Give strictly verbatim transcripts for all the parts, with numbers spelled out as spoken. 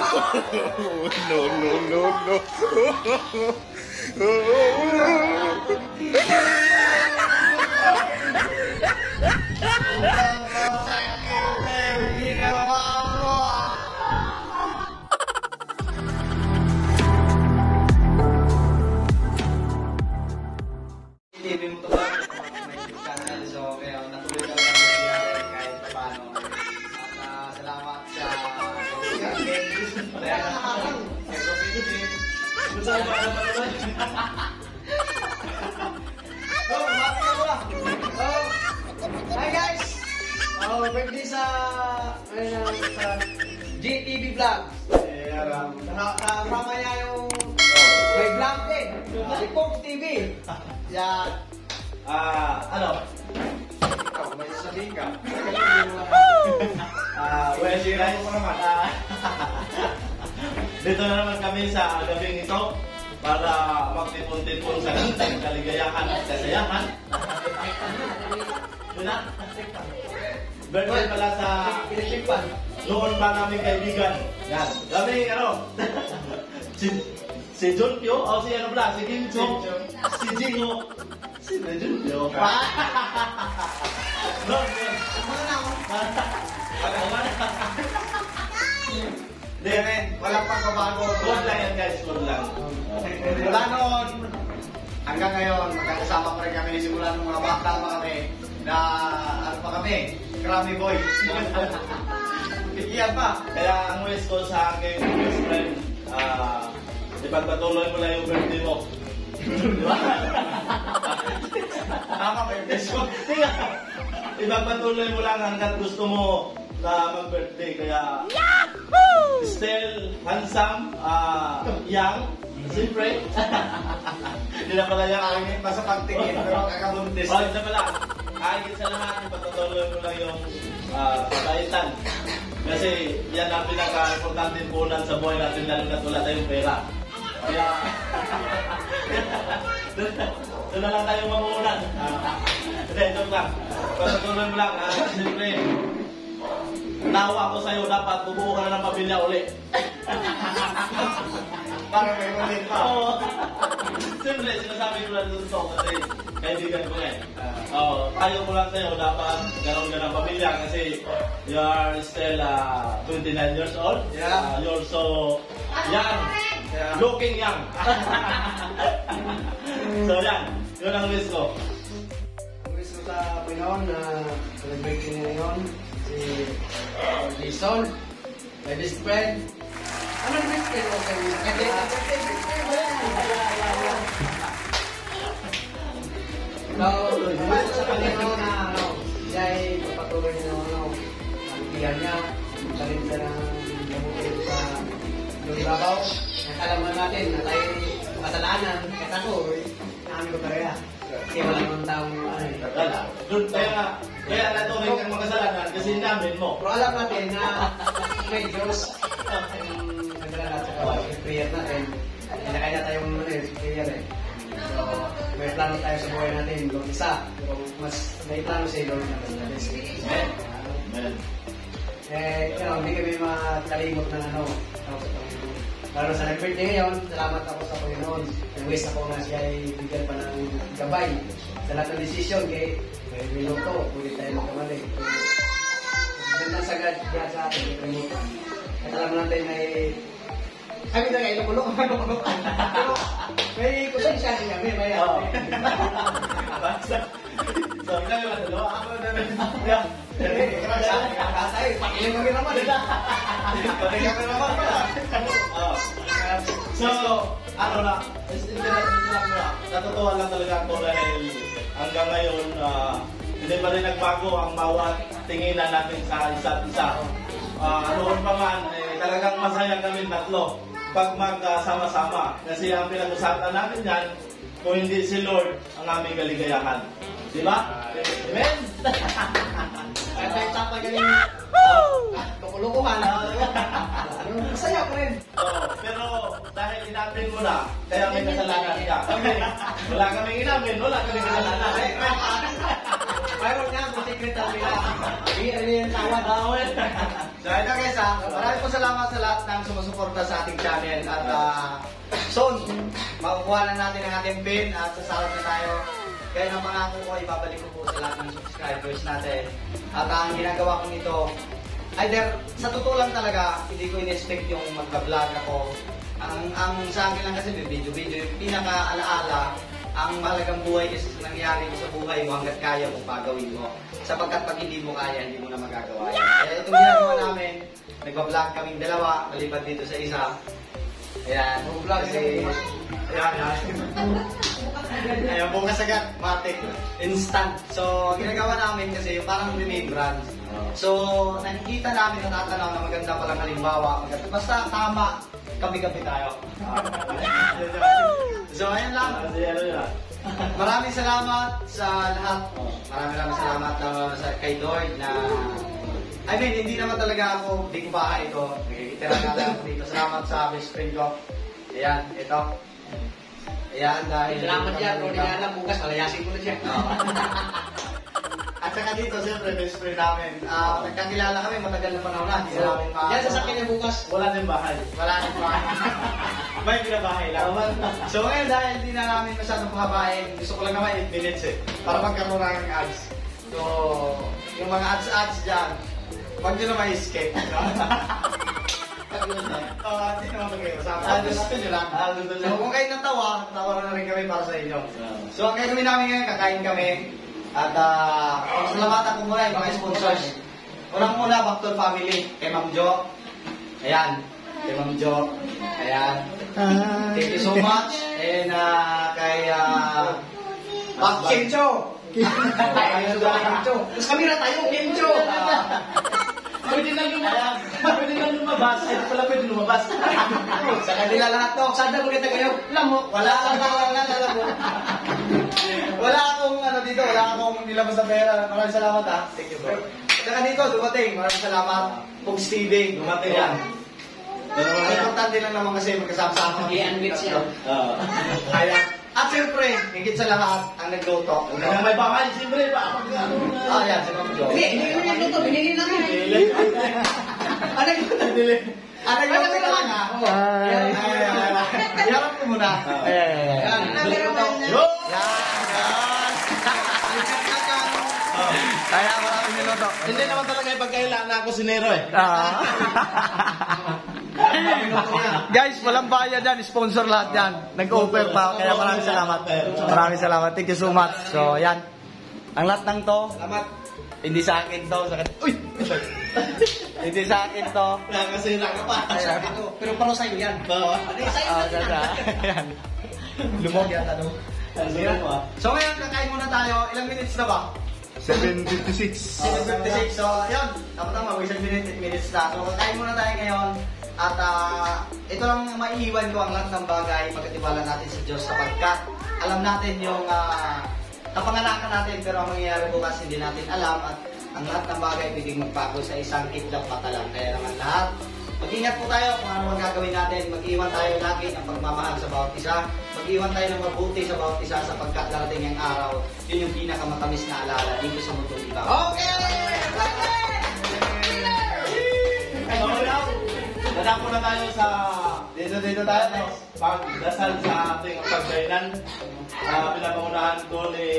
No, no, no, no. Ilibin mo to ba? May YouTube channel, so kaya natuloy ka lang nangyayari kahit paano. At uh, salamat sa kaya nakakang Oh, mati ka ba? Oh, hi guys! Oh, birthday sa ayun, sa G T V Vlog. Eh, kasama niya yung may vlog din. Si Pog T V. Yan. Ah, ano? Ikaw, may sasabihin ka. Ah, well, guys, ah, dito na naman kami sa gabing ito para magtipon-tipon sa ganteng kaligayahan at kasayahan. Yun na? Birthday pala sa noon pa namin kaibigan. Yan. Kami, ano? si, si Junpyo, o si ano pala? Si Gincho. Si Jingo. Si Junpyo. No, no. Hindi, walang pagbabago. Good lang yan guys, good lang. Mula noon, hanggang ngayon, magkakasama pa rin kami. Simula nung mga bata pa kami, na ano pa kami, Grammy Boy. Iyan pa. Kaya ang wish ko sa aking best friend, ah, ipagpatuloy mo lang yung birthday mo. Di ba? Tama ba yung wish ko? Ipagpatuloy mo lang hanggat gusto mo na mag-birthday. Kaya, Yahoo! Still handsome, uh, young, siyempre. Hindi na pala yung aking pa sa pagtingin, pero kakabuntis. Oh, hindi na pala. Kahit sa lahat, ipagpatuloy mo lang yung uh, kabaitan. Kasi yan ang pinaka-importante punan sa buhay natin, lalo na wala tayong pera. Kaya, doon na lang tayong mamunan. Hindi, joke lang. Ipagpatuloy mo lang, uh, siyempre. Nawa ko sa'yo, dapat bubuo ka na ng pamilya uli. Para may ulit pa. Oo. Siyempre, sinasabi ko lang ito kasi kaibigan ko eh. Oo, tayo ko lang sa'yo, dapat ganoon ka ng pamilya kasi you are still uh, twenty-nine years old. Yeah. Uh, you're so young. Yeah. Looking young. So yan, yun ang wish ko. Ang wish ko sa Pinoon na celebrate niya ngayon. Si Jason, my best friend. Anong best friend mo kayo? So, gusto sa kanya na ano, siya ay papatuloy niya ng ano, ang tiyan niya, salit siya ng nabutin sa yung babaw. Nakalaman natin na tayo kasalanan, kasi ako, namin ko talaga. Kasi wala naman taong ano eh. Kaya nga, kaya natuloy kang makasalanan kasi namin mo. Pero alam natin na may Diyos yung nagdala natin sa prayer natin. Kaya kaya tayong ano eh, prayer eh. So, may plano tayo sa buhay natin, Lord isa. Pero mas may plano sa Lord natin natin. Amen. Amen. Eh, you know, hindi kami makalimot ng ano, lalo sa nag-birthday ngayon, salamat ako sa Panginoon. Nag-wish ako na siya ay bigyan pa ng gabay sa lahat ng desisyon kay may minuto, pwede tayo magkamali. Ganda sa God, God sa atin, may minuto. At alam natin na eh, kami na ngayon, kulong, kulong, pero may kusensya din kami, may ako. So, ikaw yung matalo, ako na namin. Eh, kakasay, pakiling kami naman. Pakiling kami naman pala. So, ano na, natutuwa lang talaga ako dahil hanggang ngayon, uh, hindi pa rin nagbago ang bawat tinginan natin sa isa't isa. Uh, noon pa man, eh, talagang masaya kami tatlo pag magkasama-sama. Kasi ang pinag-usapan natin yan, kung hindi si Lord ang aming kaligayahan. Di ba? Amen? Kahit tayo tapag galing lukulukuhan. Yung masaya ko rin. Oo, pero dahil inapin mo na, kaya may kasalanan ka. Kami, wala kaming inapin, wala kaming kasalanan. Mayroon nga, secret na nila. Hindi rin yung tawad. So ito guys ha, maraming po salamat sa lahat ng sumusuporta sa ating channel at uh, soon, makukuha na natin ang ating pin at sasahod na tayo. Kaya ng pangako ko, ibabalik ko po sa lahat ng subscribers natin. At ang ginagawa ko nito, either sa totoo lang talaga, hindi ko in-expect yung magka-vlog ako. Ang, ang sa akin lang kasi video-video, yung pinaka-alaala, ang mahalagang buhay kasi sa nangyari mo sa buhay mo hanggat kaya mo pagawin mo. Sapagkat pag hindi mo kaya, hindi mo na magagawa yan. Kaya itong ginagawa namin, nagpa-vlog kaming dalawa, malipat dito sa isa. Ayan, vlog kasi... Ayan, ayan. Ayan, bukas agad, matik, instant. So, ginagawa namin kasi yung parang remembrance. So, nakikita namin, natatanaw na maganda palang halimbawa. Maganda. Basta tama, kabi-kabi tayo. So, ayun lang. Maraming salamat sa lahat. Maraming maraming salamat uh, sa kay Lord na... I mean, hindi naman talaga ako, hindi ko bahay ito. Nakikitira na lang ako dito. Salamat sa best friend ko. Ayan, ito. Ayan, dahil... Salamat yan, kung hindi alam, bukas malayasin ko na siya. At saka dito, siyempre, best friend namin. Uh, nagkakilala kami, matagal na panahon na. Hindi na namin ma... Yan, sasakyan niya bukas. Wala din bahay. Wala din bahay. May pinabahay lang. So ngayon, dahil hindi na namin masyadong pahabahin, gusto ko lang naman eight minutes eh. Para magkaroon ng ads. So, yung mga ads-ads dyan, huwag nyo na ma-escape. Oo, hindi naman mag-iwasama. Ah, gusto nyo lang. So, kung kayo natawa, tawa na rin kami para sa inyo. So, ang gagawin namin ngayon, kakain kami. At, uh, pasalamatan ko muna yung mga sponsors. Unang muna, Back to Family. Kay Ma'am Jo. Ayan. Kay Ma'am Jo. Ayan. Thank you so much. And, uh, kay, uh, Pak Kimcho. Kimcho. Tapos kami na tayo, Kimcho. Pwede lang lumabas. Pwede lang lumabas. Ay, pala pwede lumabas. Sa kanila lahat to. Saan na maganda kayo? Lamok. Wala akong nakakalala mo. Wala akong ano dito. Wala akong nilabas sa pera. Maraming salamat ha. Thank you bro. At saka dito, dumating. Maraming salamat. Pogs T V. Dumating yan. Ang importante lang naman kasi magkasama-sama. I-unmute siya. Kaya. At siyempre, higit sa lahat, ang nagluto. Kaya may bahay, siyempre, pa pag ano na. Ah, yan, si Ma'am Jo. Hindi, hindi ko yung luto. Binili lang yun. Ano nagluto? Ano nagluto naman ha? Yarap ko muna. Ayan, ayan. Nagluto. Yan, yan. Kaya maraming niluto. Hindi naman talaga yung pagkailangan na ako sinero eh. Guys, walang bayad yan. Sponsor lahat yan. Nag-offer pa. Kaya maraming salamat. Maraming salamat. Thank you so much. So, yan. Ang lahat ng to. Salamat. Hindi sa akin to. Sa akin. Uy! Hindi sa akin to. Nakasira ka pa. Pero para sa'yo yan. Oo. Ah, ganda. Yan. Lumog yan, ano? So, ngayon, kakain muna tayo. Ilang minutes na ba? seven fifty-six. seven fifty-six. So, yun. Tama-tama. Isang minute, eight minutes na. So, kakain muna tayo ngayon. At uh, ito lang maiiwan ko ang lahat ng bagay pagkatiwala natin sa Diyos sapagkat alam natin yung uh, kapanganakan natin pero ang mangyayari bukas hindi natin alam at ang lahat ng bagay pwedeng magpago sa isang kidlap mata lang. Kaya naman lahat, mag-ingat po tayo kung ano ang gagawin natin. Mag-iwan tayo lagi ng pagmamahal sa bawat isa. Mag-iwan tayo ng mabuti sa bawat isa sapagkat darating ang araw. Yun yung pinakamatamis na alala dito sa mundo ito. Okay! Nadako na tayo sa Dito, dito tayo. pagdasal sa ating pagdainan. Uh, pinapangunahan ko ni...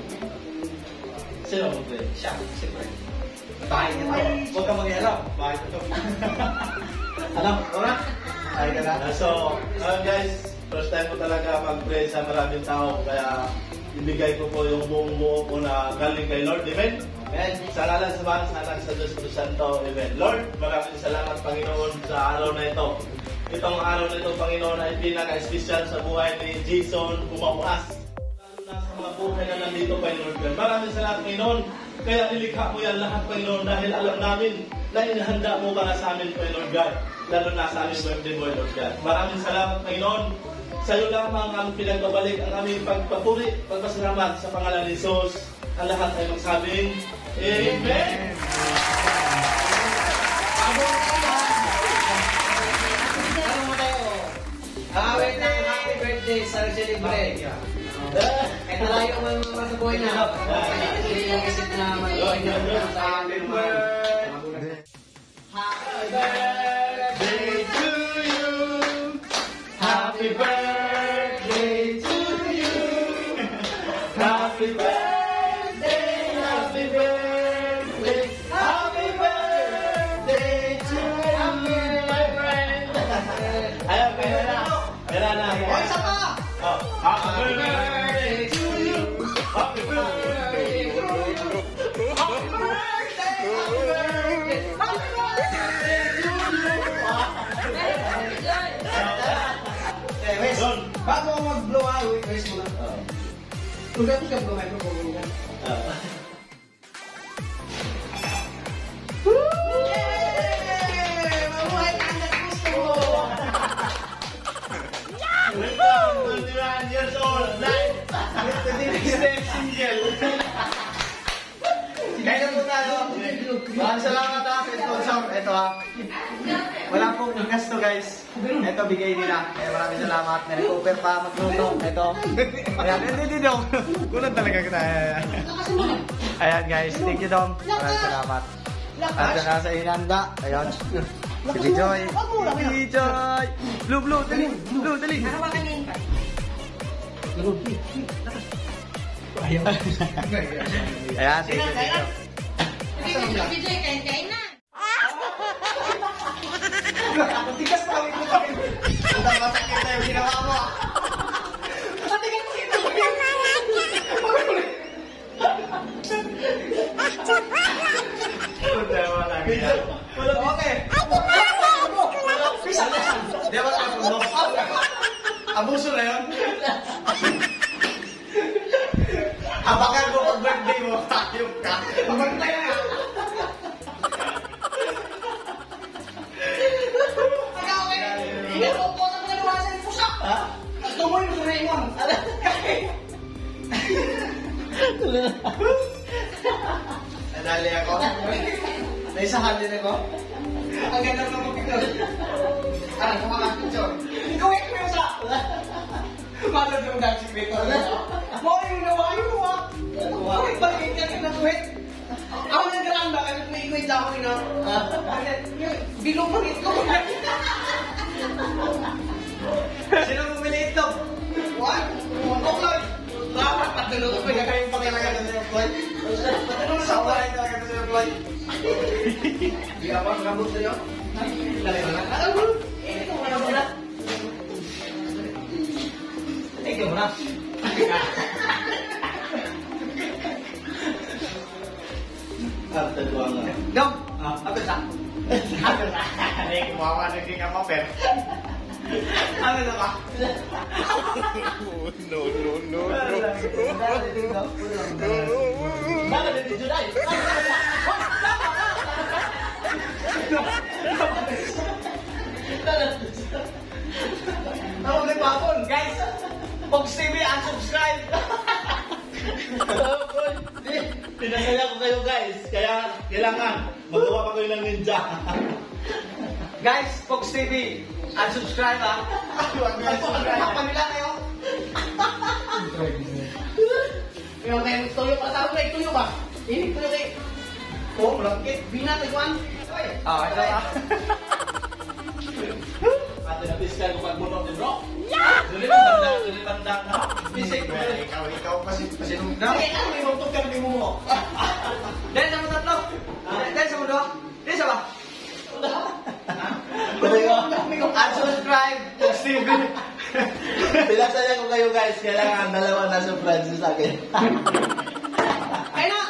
Sino mo pre? Siya, siyempre. Bahay niya tayo. Huwag ka mag-ialaw. Bahay ito. Alam, ora? Bahay ka na. Uh, so, uh, guys, first time ko talaga mag-pray sa maraming tao. Kaya ibigay ko po yung buong buo ko na galing kay Lord. Amen? Amen. Sa ngalan sa Bangsa, sa anak sa Diyos Cristo Santo. Amen. Lord, maraming salamat Panginoon sa araw na ito. Itong araw na ito, Panginoon, ay pinaka-espesyal sa buhay ni Jason Bumabuas. Lalo na sa mga buhay na nandito, Panginoon. Maraming salamat, Panginoon. Kaya nilikha mo yan lahat, Panginoon, dahil alam namin na inihanda mo para sa amin, Panginoon God. Lalo na sa aming birthday boy, Lord God. Maraming salamat, Panginoon. Sa iyo lamang ang pinagbabalik ang aming pagpapuri, pagpasalamat sa pangalan ni Jesus. Ang lahat ay magsabing, Amen! Ano mo tayo? Happy birthday, happy birthday, Sir Celebrate. Kahit nalayo mo yung mga sa buhay na. Hindi yung isip na mag-buhay na sa Happy birthday. birthday to you. Happy birthday to you. Happy birthday, happy birthday, happy birthday to you, my friend. Ayan, pera na. Pera na. O, isa pa! Oh, happy birthday to you. Happy birthday to you. Happy birthday, happy birthday, happy birthday to you. Eh, Wes, Doon. bago ako mag-blow out, Wes muna. Tugat ka ba microphone ka? Ah. Yay! Mabuhay ka na gusto mo! Welcome, twenty-one years old, live. Stay single. Kaya po tayo. Maraming salamat ha sa sponsor. Ito ha. Wala pong gasto guys. Ito bigay nila. Kaya maraming salamat. Nag-offer pa magluto. Ito. Ayan, hindi, hindi daw. Kulang talaga kita. Ayan guys, thank you Dom. Maraming salamat. At na sa inanda. Ayan. Si Bijoy. Si Bijoy. Blue, blue, dali. Blue, dali. Ayan, si Bijoy. Ang tigas pa kami ko. Udah masakit na yung ginawa mo. Okay. Bisa na. Di ba ka puno? Abuso na yun. Abangan mo pag birthday mo. Ayok ka. Pabantay na. Nadali ako. Naisahan din ako. Ang ganda ng mga picture. Ah, ng mga picture. Ikaw yung yung sa... Manood yung dancing creator. Mo yung nawayo mo ah. Bakit bakit ka na tuwit? Ako nang garanda kahit may ikwit ako ino. Bilong mo ito. Sino bumili ito? What? Montok lang. Dapat patulog ko na kayong pakilagan sa iyo, Floyd. Patulog sa wala ito talaga sa iyo, Floyd. Di ka ba magabot sa iyo? Dali ba lang? Alam mo? Eh, ito mo na. Ikaw mo na. Arte doang nga. Dong! Apa sa? Apa sa? Hindi, kumawa na hindi ka maper. Ano na ba? No, no, no, no. Bakit hindi July? Ako may papon, guys! Fox T V, unsubscribe! Pinasaya ko kayo guys, kaya kailangan magawa pa kayo ng ninja. Guys, Fox T V, unsubscribe ha! Unsubscribe nila kayo! Yung kayo tuyo pa tao kayo, tuyo ba? Ini tuyo kayo. Oh, malakit. Bina, tagwan. Ah, ito ha. Ate na piskal ko pagbunot ni bro. Dili bandang, dili bandang na. Bisik mo. Ikaw, ikaw kasi kasi nung Dahil ano may magtukar di mo mo? Dahil sa mga tatlo? Dahil sa mga Dahil sa ba? Unsubscribe, Fox T V. Pinasaya ko kayo guys, kailangan dalawa na surprise sa akin. Kaya na!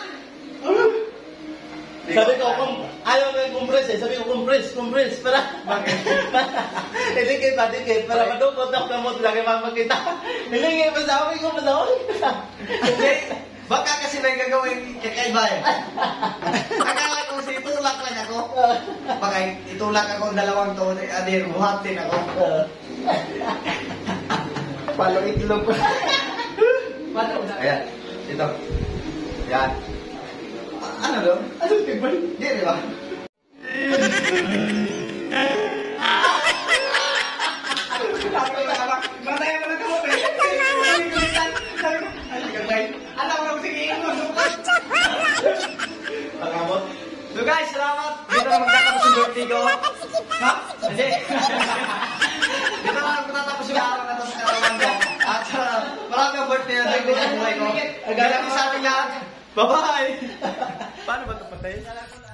Sabi ko, kung ayaw mo yung compress eh, sabi ko, compress, compress, para, hindi kayo patikit, para madukot ako na mo, lagi makakita. Hindi kayo masabi ko, masabi Hindi, baka kasi may gagawin kakaiba eh. Akala ko si itulak lang ako. Baka itulak ako dalawang taon, adir, buhatin ako. Palo itlog. Palo na. Ayan, ito. Ayan. Ano doon? Ano tigban? Hindi, di ba? Matay mo na ka mo, eh. Alam mo, sige, ingon. Pangamot. So guys, salamat. Dito na magkakapos yung birthday ko. Hindi. Dito na lang matatapos yung araw na ito sa karawan ko. At uh, marami ang birthday na drink sa buhay ko. Ganyan sa ating lahat. Bye-bye! Paano ba ito patay?